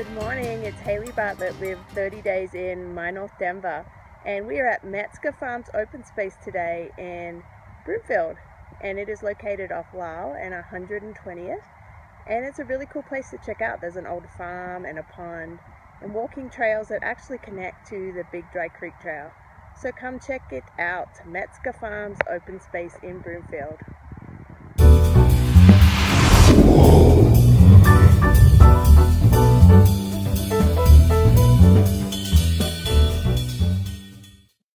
Good morning, it's Haley Bartlett with 30 Days in my North Denver, and we are at Metzgar Farms Open Space today in Broomfield, and it is located off Lyle and 120th, and it's a really cool place to check out. There's an old farm and a pond and walking trails that actually connect to the Big Dry Creek Trail. So come check it out, Metzgar Farms Open Space in Broomfield.